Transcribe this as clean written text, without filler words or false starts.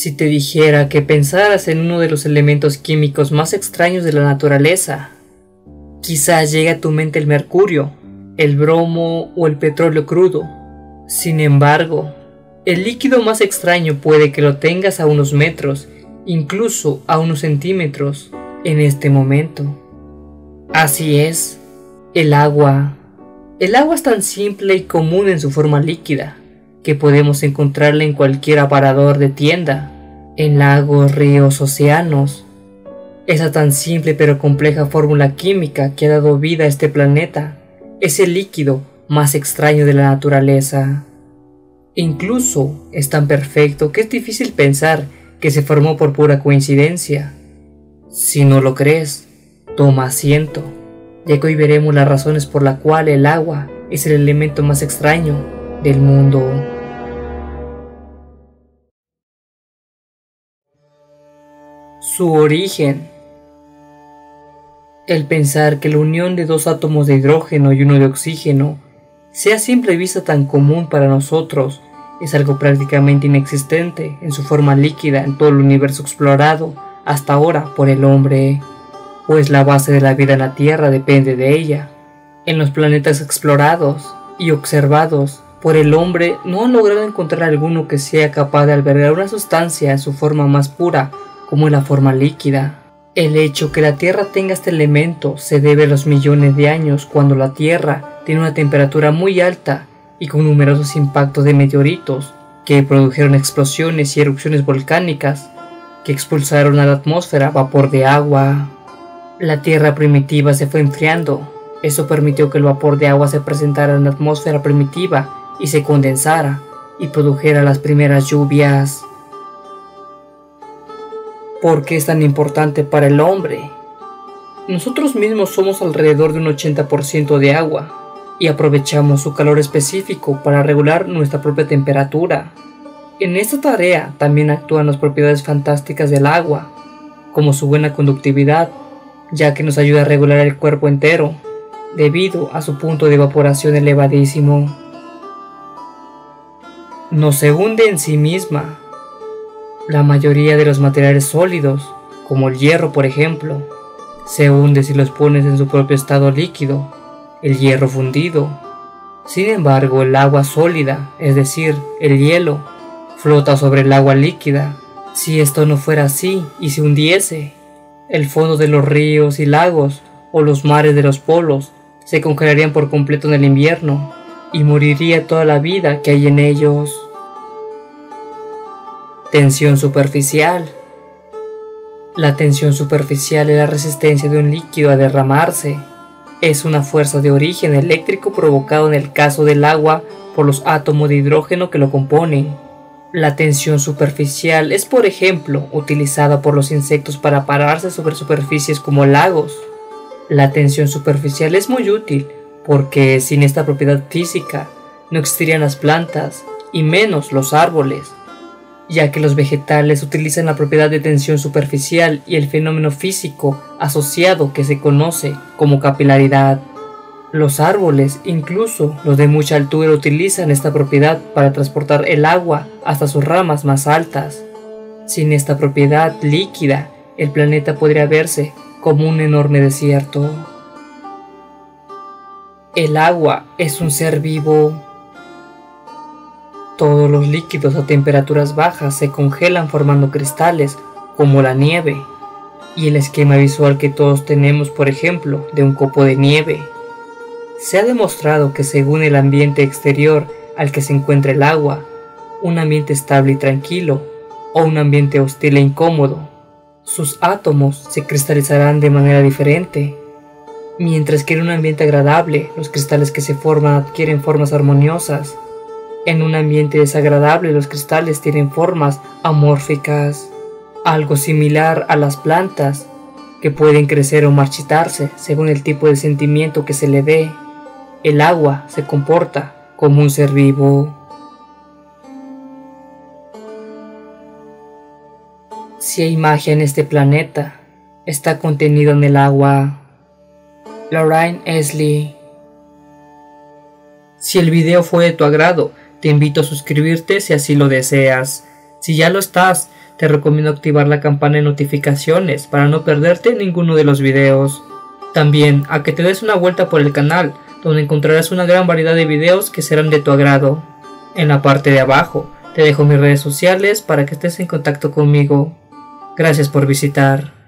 Si te dijera que pensaras en uno de los elementos químicos más extraños de la naturaleza, quizás llegue a tu mente el mercurio, el bromo o el petróleo crudo. Sin embargo, el líquido más extraño puede que lo tengas a unos metros, incluso a unos centímetros, en este momento. Así es, el agua. El agua es tan simple y común en su forma líquida, que podemos encontrarla en cualquier aparador de tienda, en lagos, ríos, océanos. Esa tan simple pero compleja fórmula química que ha dado vida a este planeta es el líquido más extraño de la naturaleza. Incluso es tan perfecto que es difícil pensar que se formó por pura coincidencia. Si no lo crees, toma asiento, ya que hoy veremos las razones por las cuales el agua es el elemento más extraño del mundo. Su origen. El pensar que la unión de dos átomos de hidrógeno y uno de oxígeno sea a simple vista tan común para nosotros es algo prácticamente inexistente en su forma líquida en todo el universo explorado hasta ahora por el hombre, pues la base de la vida en la Tierra depende de ella. En los planetas explorados y observados por el hombre no han logrado encontrar alguno que sea capaz de albergar una sustancia en su forma más pura como en la forma líquida. El hecho que la Tierra tenga este elemento se debe a los millones de años cuando la Tierra tiene una temperatura muy alta y con numerosos impactos de meteoritos que produjeron explosiones y erupciones volcánicas que expulsaron a la atmósfera vapor de agua. La Tierra primitiva se fue enfriando. Eso permitió que el vapor de agua se presentara en la atmósfera primitiva y se condensara y produjera las primeras lluvias. ¿Por qué es tan importante para el hombre? Nosotros mismos somos alrededor de un 80% de agua y aprovechamos su calor específico para regular nuestra propia temperatura. En esta tarea también actúan las propiedades fantásticas del agua, como su buena conductividad, ya que nos ayuda a regular el cuerpo entero, debido a su punto de evaporación elevadísimo. No se hunde en sí misma. La mayoría de los materiales sólidos, como el hierro por ejemplo, se hunde si los pones en su propio estado líquido, el hierro fundido. Sin embargo, el agua sólida, es decir, el hielo, flota sobre el agua líquida. Si esto no fuera así y se hundiese, el fondo de los ríos y lagos o los mares de los polos se congelarían por completo en el invierno y moriría toda la vida que hay en ellos. Tensión superficial. La tensión superficial es la resistencia de un líquido a derramarse. Es una fuerza de origen eléctrico provocado en el caso del agua por los átomos de hidrógeno que lo componen. La tensión superficial es, por ejemplo, utilizada por los insectos para pararse sobre superficies como lagos. La tensión superficial es muy útil porque sin esta propiedad física no existirían las plantas y menos los árboles, ya que los vegetales utilizan la propiedad de tensión superficial y el fenómeno físico asociado que se conoce como capilaridad. Los árboles, incluso los de mucha altura, utilizan esta propiedad para transportar el agua hasta sus ramas más altas. Sin esta propiedad líquida, el planeta podría verse como un enorme desierto. El agua es un ser vivo. Todos los líquidos a temperaturas bajas se congelan formando cristales, como la nieve, y el esquema visual que todos tenemos, por ejemplo, de un copo de nieve. Se ha demostrado que según el ambiente exterior al que se encuentra el agua, un ambiente estable y tranquilo, o un ambiente hostil e incómodo, sus átomos se cristalizarán de manera diferente, mientras que en un ambiente agradable, los cristales que se forman adquieren formas armoniosas. En un ambiente desagradable, los cristales tienen formas amórficas, algo similar a las plantas, que pueden crecer o marchitarse según el tipo de sentimiento que se le dé. El agua se comporta como un ser vivo. Si hay magia en este planeta, está contenido en el agua. Lorraine Esley. Si el video fue de tu agrado, te invito a suscribirte si así lo deseas. Si ya lo estás, te recomiendo activar la campana de notificaciones para no perderte ninguno de los videos. También a que te des una vuelta por el canal, donde encontrarás una gran variedad de videos que serán de tu agrado. En la parte de abajo te dejo mis redes sociales para que estés en contacto conmigo. Gracias por visitar.